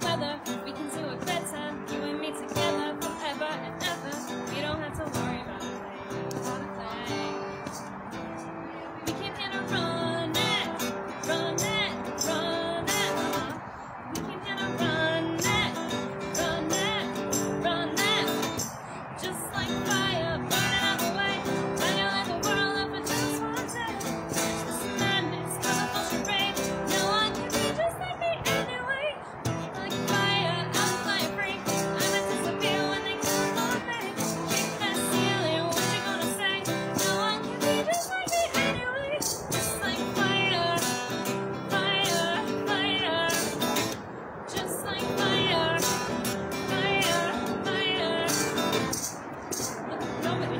weather. We can do it better, you and me together, forever and ever. We don't have to worry about a thing. We can hit a run it, run it, run it. We can hit a run it, run it, run it. Just like fire, burning out the way. Fire like the world up for just one day. This madness, colorful charade. No one can be just like me anyway. Like fire, I'm flying free. I might disappear when they come for me. Kick that ceiling, what you gonna say? No one can be just like me anyway. Just like fire, fire, fire. Just like fire, fire, fire. Nobody.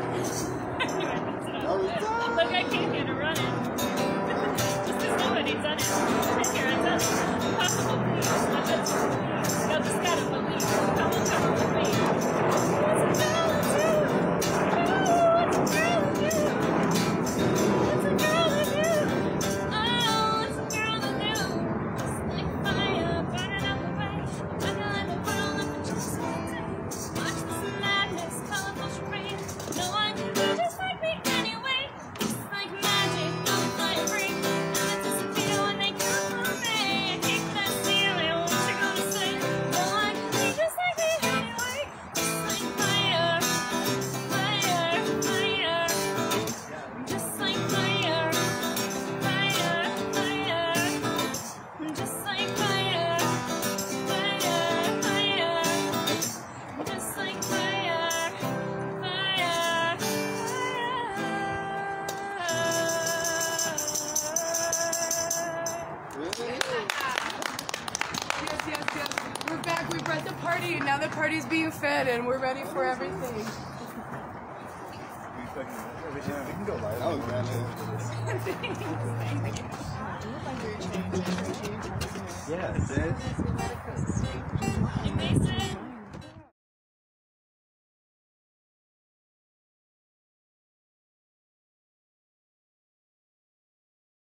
Look, I came here to run it. Just because nobody's done it. And here I've done it. Impossible, please. Y'all just gotta believe. Come on, come with me. What's a girl to do? What's a girl to do? What's a girl to do? Oh, what's a girl to do? Just like fire, burning up the way. Burning like the world up for just one day. Watch this madness, colorful charade. No one can be just like me anyway. Just like magic, I'm flying free. I might disappear when they come for me. Kick that ceiling, what you gonna say? No one can be just like me anyway. Just like fire, fire, fire. Just like fire, fire, fire. Just like fire, fire, fire. Just like fire, fire, Yes. We're back. We brought the party, and now the party's being fed, and we're ready for everything. We can go live. Oh, Thank you. yeah, it did. Hey, Mason.